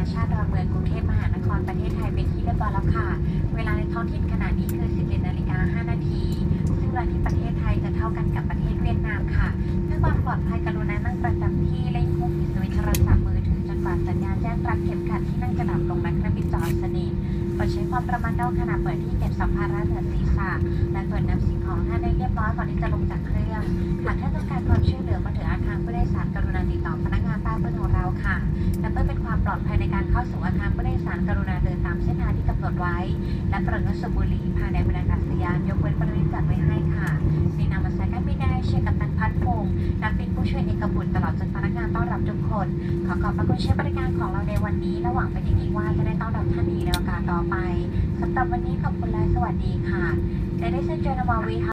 ชาติดอนเมืองกรุงเทพมหานครประเทศไทยเป็นที่เรียบร้อยแล้วค่ะเวลาในท้องถิ่นขณะนี้คือ11:05 นาทีซึ่งเวลาที่ประเทศไทยจะเท่ากันกับประเทศเวียดนามค่ะเพื่อความปลอดภัยกรุณานั่งประจำที่และควบคุมสวิตช์โทรศัพท์มือถือจนกว่าสัญญาณแจ้งรัดเข็มขัดที่นั่งจะดับลงและเครื่องบินจอดสนิทโปรดใช้ความระมัดระวังขณะเปิดที่เก็บสัมภาระเหนือศีรษะและเปิดนำสิ่งของท่านได้เรียบร้อยก่อนที่จะลงจากเครื่องหากท่านต้องการความช่วยเหลือมาถึงอาคารผู้โดยสารกรุณาติดต่อพนักงานใต้เบอร์ของเราค่ะและเพื่อเป็นความปลอดภัยในการเข้าสู่อาคารผู้โดยสารกรุณาเดินตามเส้นทางที่กำหนดไว้และโปรดงดสูบบุหรี่ภายในบรรยากาศยานยกเว้นบริเวณจัดไว้ให้ค่ะในนามสายการบินได้เชียร์กับตันพัฒน์พงศ์นักบินผู้ช่วยเอกบุตรตลอดจนพนักงานต้อนรับทุกคนขอขอบพระคุณใช้บริการของเราในวันนี้และหวังเป็นอย่างยิ่งว่าจะได้ต้อนรับท่านอีกในโอกาสต่อไปสำหรับวันนี้ขอบคุณและสวัสดีค่ะ Ladies and gentlemen, we